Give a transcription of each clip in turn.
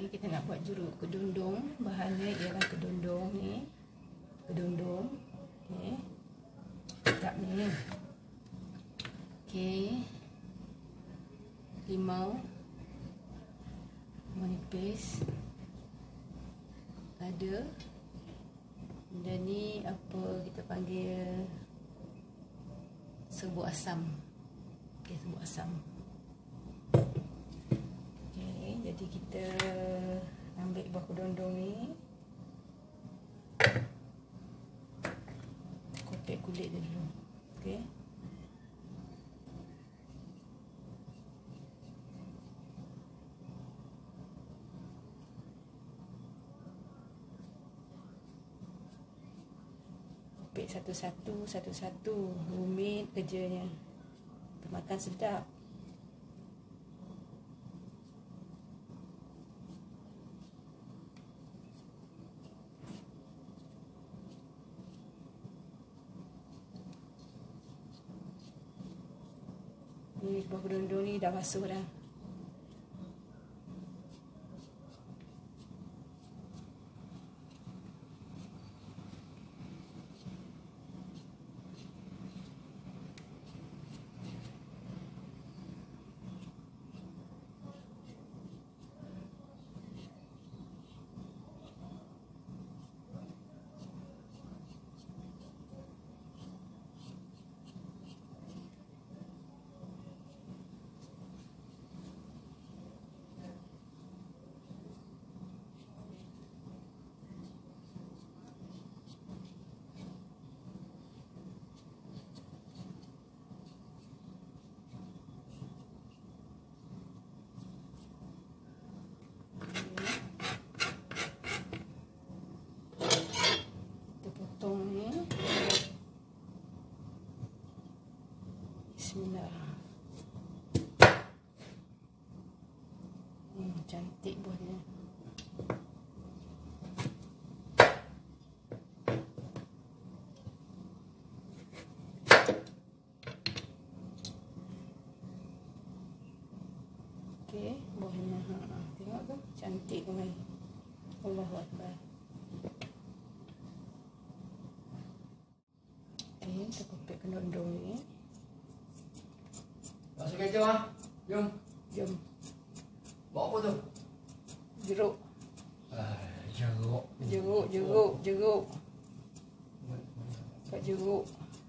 Okey, kita nak buat jeruk kedondong. Bahannya ialah kedondong ni. Kedondong. Okey. Sedap ni. Okey. Limau. Nipis. Ada. Dan ni apa kita panggil serbuk asam. Okey, serbuk asam. Jadi kita ambil buah kedondong ni, kopek kulit dia dulu. Okey. Kopek satu-satu, rumit kerjanya. Makan sedap. Ni buah kedondong ni dah basuh dah. Bismillah. Cantik buahnya. Okey, buahnya. Tengok tu, cantik kan. Allahu Akbar. Okey, kita kopek kedondong ni. Masuk kerja ah. Jom. Jom. Bawa apa tu? Jeruk. Jeruk. Jeruk. Pak jeruk.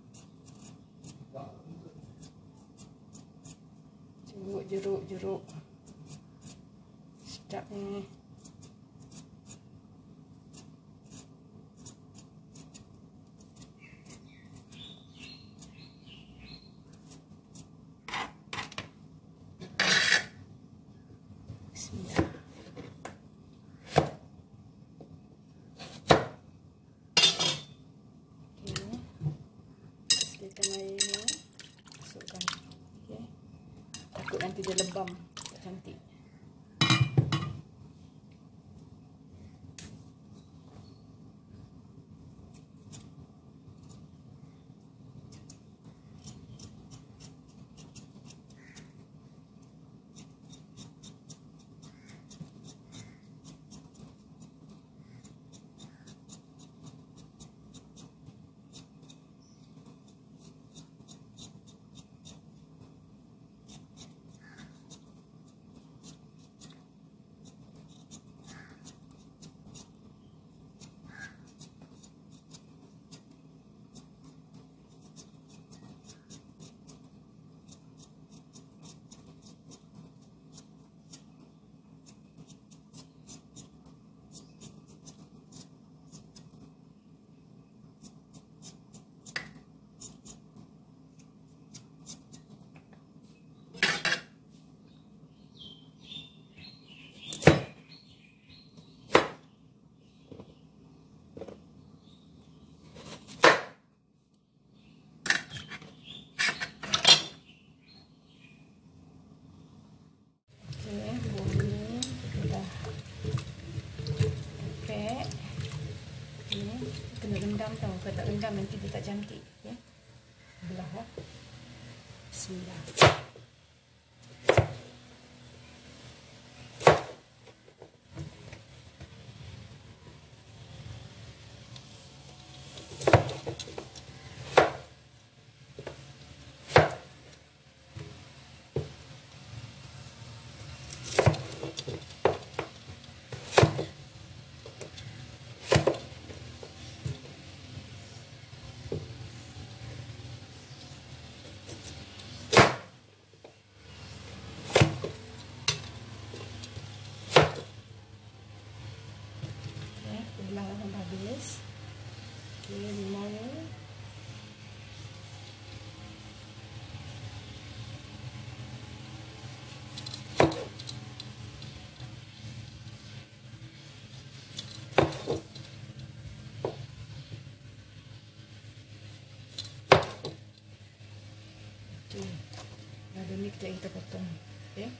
Jeruk. Sedap ni. Bismillah. Okey. Sediakan air ni. Masukkan. Okey. Takut nanti dia lebam. Tak cantik. Kena rendam tau. Kalau tak rendam nanti dia tak cantik. Okay. Belah lah. Bismillah. Okey, limau. Tu. Lada ni kita potong. Okey.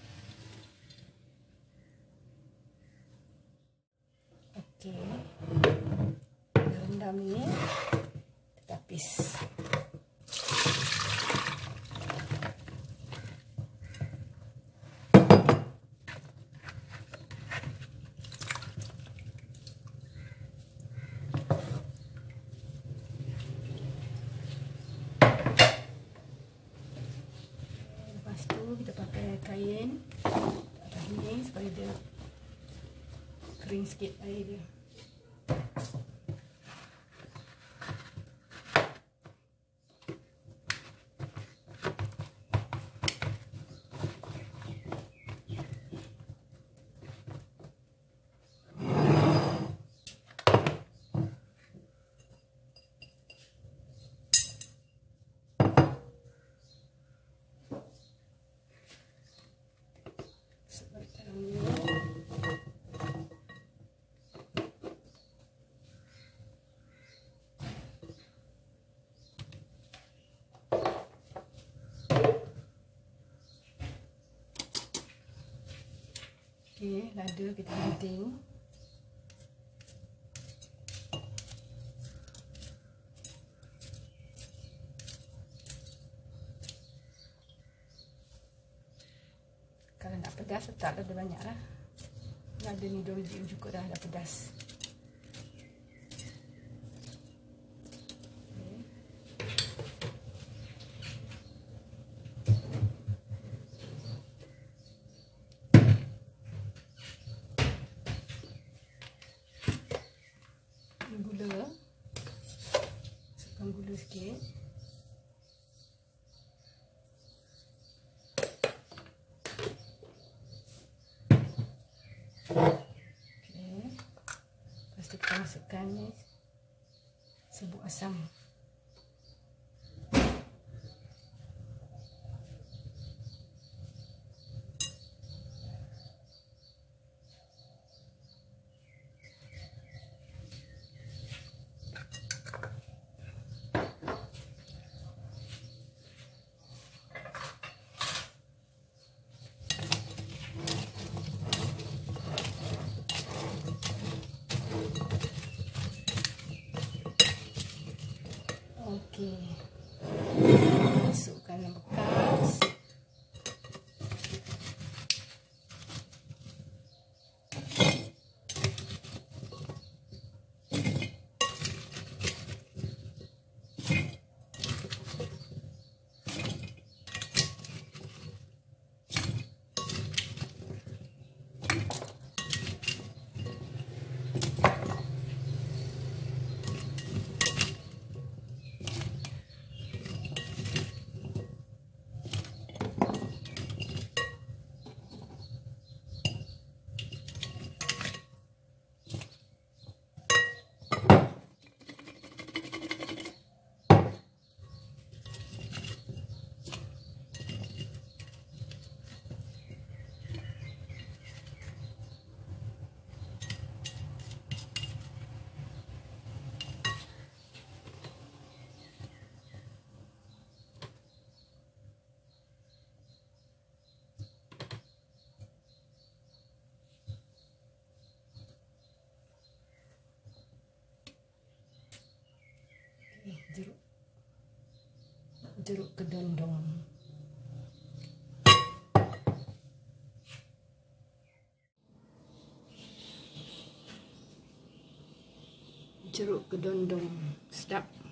Okey. Rendam ni kita tapis. Lepas tu kita pakai kain atas ni supaya dia kering sikit air dia. Okey, lada kita gunting. Kalau nak pedas, letak lada banyak lah. Lada ni 2 biji cukup dah pedas. Gula, masukkan gula sikit. Okey, lepas tu kita masukkan ni serbuk asam. Okey. Masukkan yang bekas. Jeruk kedondong. Jeruk kedondong sedap.